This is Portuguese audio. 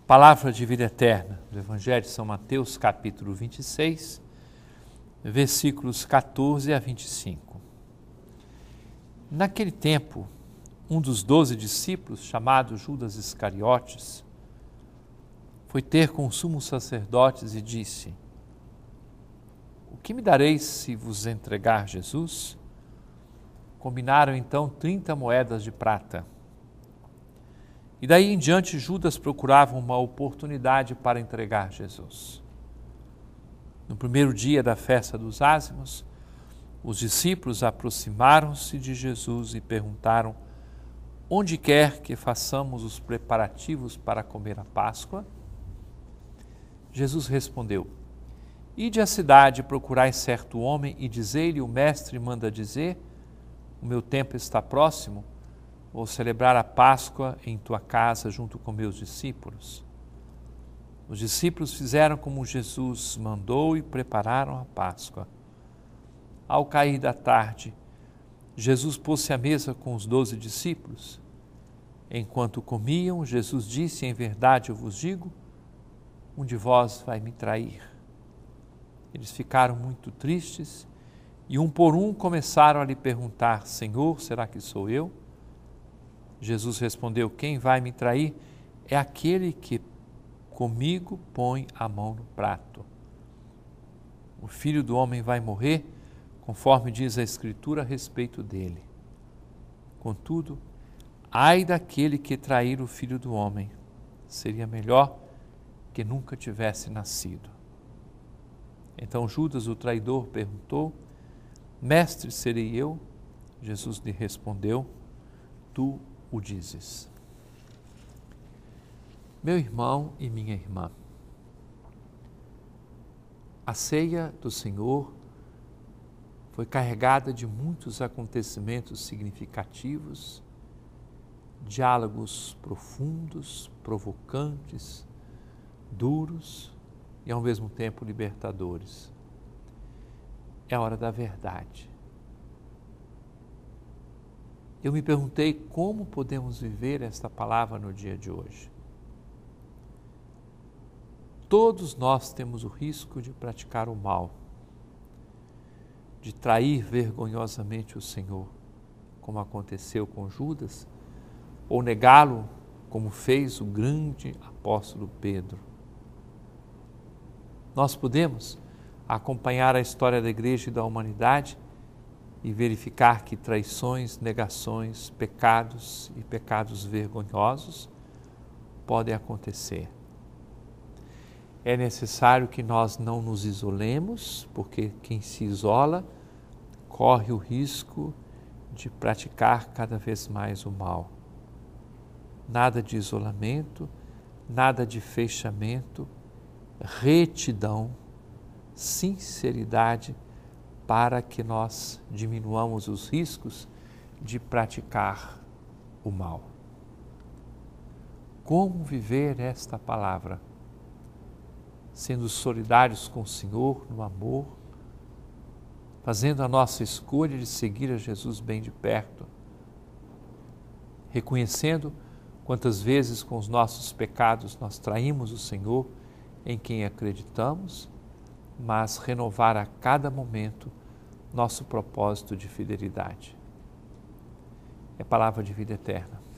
Palavra de vida eterna do Evangelho de São Mateus, capítulo 26, versículos 14 a 25. Naquele tempo, um dos 12 discípulos, chamado Judas Iscariotes, foi ter com os sumos sacerdotes e disse: "O que me dareis se vos entregar Jesus?" Combinaram então 30 moedas de prata. E daí em diante Judas procurava uma oportunidade para entregar Jesus. No primeiro dia da festa dos ázimos, os discípulos aproximaram-se de Jesus e perguntaram: "Onde quer que façamos os preparativos para comer a Páscoa?" Jesus respondeu: "Ide à cidade e procurai certo homem e dizei-lhe: o mestre manda dizer: o meu tempo está próximo, vou celebrar a Páscoa em tua casa junto com meus discípulos." Os discípulos fizeram como Jesus mandou e prepararam a Páscoa. Ao cair da tarde, Jesus pôs-se à mesa com os 12 discípulos. Enquanto comiam, Jesus disse: "Em verdade eu vos digo, um de vós vai me trair." Eles ficaram muito tristes e um por um começaram a lhe perguntar: "Senhor, será que sou eu?" Jesus respondeu: "Quem vai me trair é aquele que comigo põe a mão no prato. O Filho do Homem vai morrer, conforme diz a Escritura a respeito dele. Contudo, ai daquele que trair o Filho do Homem, seria melhor que nunca tivesse nascido." Então Judas, o traidor, perguntou: "Mestre, serei eu?" Jesus lhe respondeu: "Tu o dizes." Meu irmão e minha irmã, a ceia do Senhor foi carregada de muitos acontecimentos significativos, diálogos profundos, provocantes, duros e ao mesmo tempo libertadores. É a hora da verdade. Eu me perguntei como podemos viver esta palavra no dia de hoje. Todos nós temos o risco de praticar o mal, de trair vergonhosamente o Senhor, como aconteceu com Judas, ou negá-lo, como fez o grande apóstolo Pedro. Nós podemos acompanhar a história da Igreja e da humanidade e verificar que traições, negações, pecados e pecados vergonhosos podem acontecer. É necessário que nós não nos isolemos, porque quem se isola corre o risco de praticar cada vez mais o mal. Nada de isolamento, nada de fechamento, retidão, sinceridade, para que nós diminuamos os riscos de praticar o mal. Como viver esta palavra? Sendo solidários com o Senhor no amor, fazendo a nossa escolha de seguir a Jesus bem de perto, reconhecendo quantas vezes com os nossos pecados nós traímos o Senhor em quem acreditamos, mas renovar a cada momento nosso propósito de fidelidade. É palavra de vida eterna.